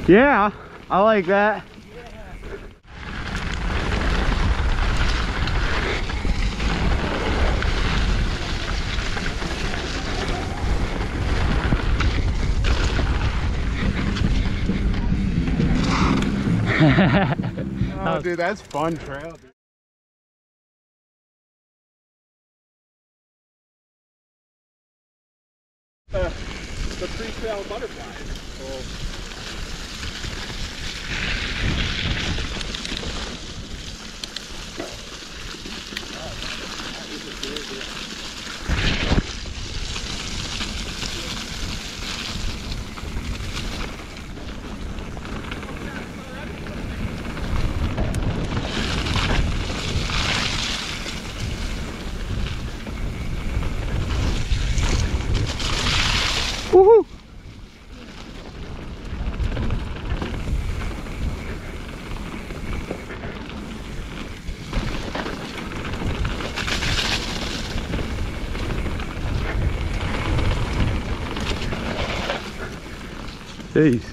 Yeah, I like that. Oh, dude, that's fun trail, dude. The pre-trail butterflies. Woohoo! Jeez.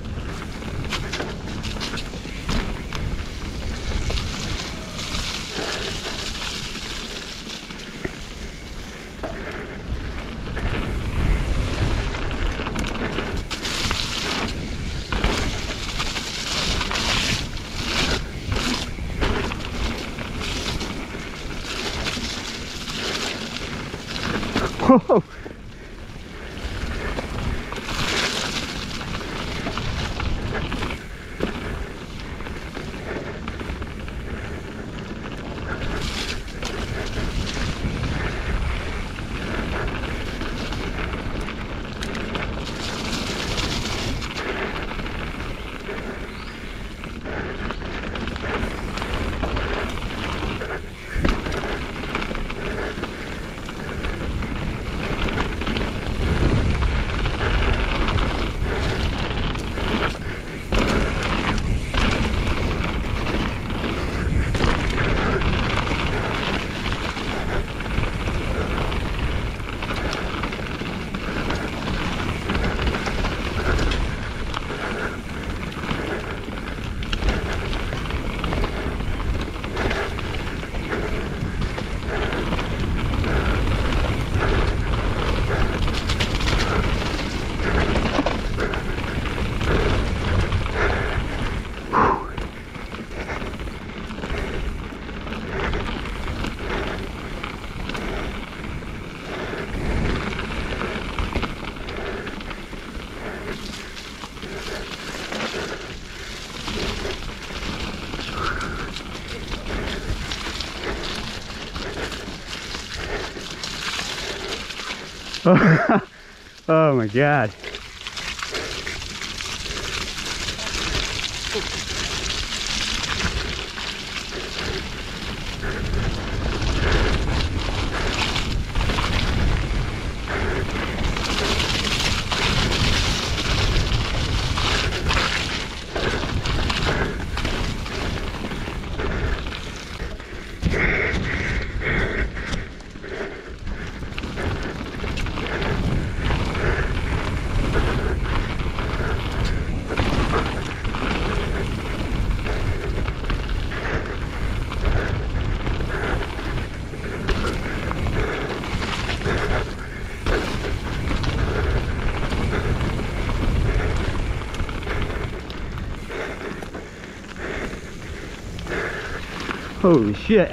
Whoa. Oh my God. Holy shit.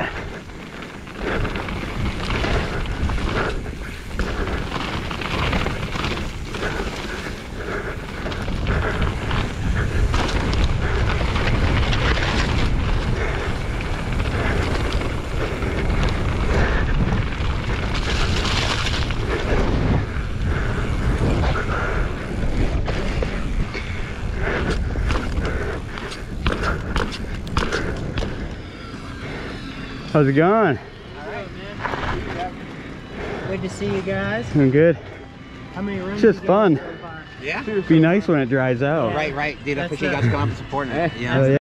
How's it going? Alright, man. Good to see you guys. Doing good. How many runs? It's just fun. Yeah. Be nice when it dries out. Right. Dude, I appreciate you guys coming up and supporting it. Yeah. Oh, yeah.